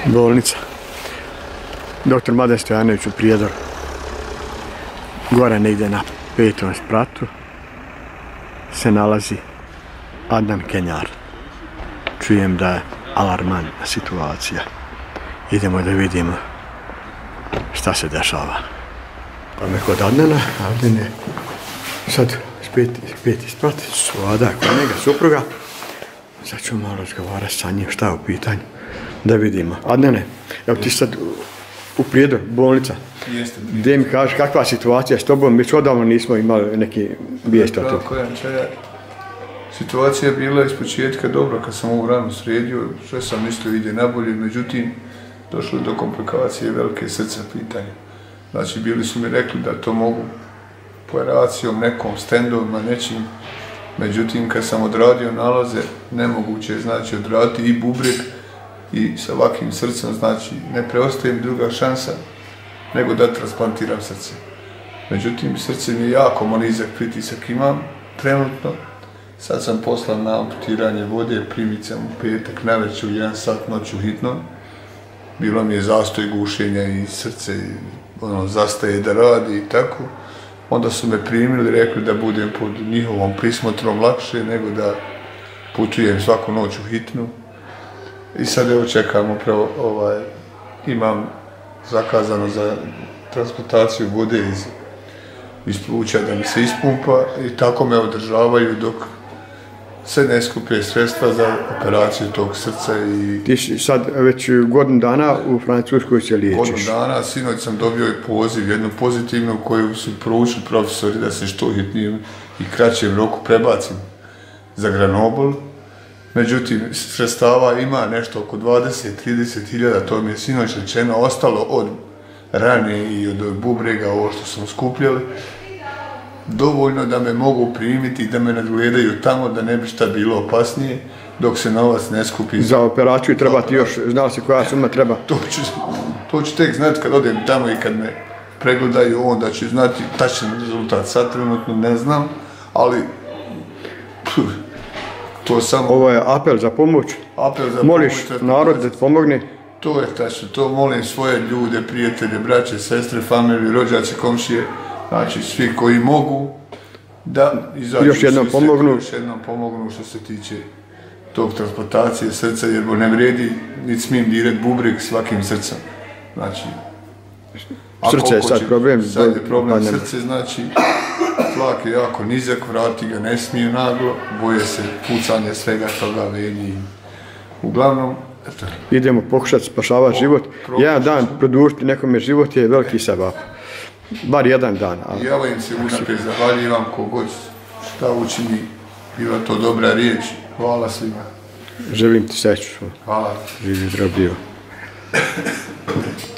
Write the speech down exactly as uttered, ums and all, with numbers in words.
Bolnica. Doktor Mladen Stojanović u Prijedoru. Gore negdje na petom spratu se nalazi Adnan Kenjar. Čujem da je alarmantna situacija. Idemo da vidimo šta se dešava. Pa me kod Adnana, Adnan je sad peti, peti sprat, Vlada kod njega, supruga. Sad ću malo razgovarati sa njim šta je u pitanju, da vidimo. Adnane, evo ti sad u Prijedoru, bolnica. Jeste. Gdje mi kažeš kakva situacija s tobom, mi odavno nismo imali neki vijest o tom. Tako je, situacija je bila iz početka dobra kad sam ovu ranu sredio, sve sam mislio ide nabolje, međutim došlo je do komplikacije velike srca pitanja. Znači bili su mi rekli da to mogu operacijom, nekom stendovima, nečim, međutim kad sam odradio nalaze, nemoguće je znači odraditi i bubreg i sa ovakvim srcem, znači ne preostaje mi druga šansa nego da transplantiram srce. Međutim, srce mi je jako monizak pritisak imam trenutno. Sad sam poslan na amputiranje vode, primit sam u petak navečer u jedan sat noću hitno. Bilo mi je zastoj gušenja i srce i, ono, zastaje da radi i tako. Onda su me primili, rekli da budem pod njihovom prismotrom lakše nego da putujem svaku noć u hitnu. I sad evo čekam upravo, ovaj, imam zakazano za transplantaciju vode iz, iz pluća da mi se ispumpa i tako me održavaju dok se ne skupe sredstva za operaciju tog srca. I ti si sad već godinu dana u Francuskoj se liječiš. Godinu dana, sinoć sam dobio i poziv, jednu pozitivnu koju su proučili profesori da se što hitnijem i kraćem roku prebacim za Grenoble. Međutim, sredstava ima nešto oko dvadeset do trideset hiljada, to mi je sinoć rečeno, ostalo od rane i od bubrega, ovo što sam skupljali, dovoljno da me mogu primiti i da me nadgledaju tamo, da ne bi šta bilo opasnije, dok se novac ne skupi. Za operaciju treba ti još, znao si koja suma treba? To ću, to ću tek znati kad odem tamo i kad me pregledaju, onda ću znati tačan rezultat. Sad trenutno ne znam, ali pff, to samo... Ovo je apel za pomoć. Apel za Moliš pomoć, narod da ti pomogne. To je tačno, to molim svoje ljude, prijatelje, braće, sestre, familije, rođaci, komšije, znači svi koji mogu da izađu još jednom pomognu. Još jednom pomognu što se tiče tog transplantacije srca, jer ne vredi, niti smijem dirati bubreg svakim srcem. Znači, srce je sad će, problem. Sad je problem srce, znači, tlak je jako nizak, vrati ga ne smiju naglo, boje se pucanje svega toga, veni. Uglavnom, eto. Idemo pokušati spašavati život. Jedan dan produžiti nekome život je veliki sabab. Bar jedan dan. I ja im se unaprijed zahvaljivam kogod šta učini, bila to dobra riječ. Hvala svima. Želim ti sreću. Hvala. Živi zdrav bio.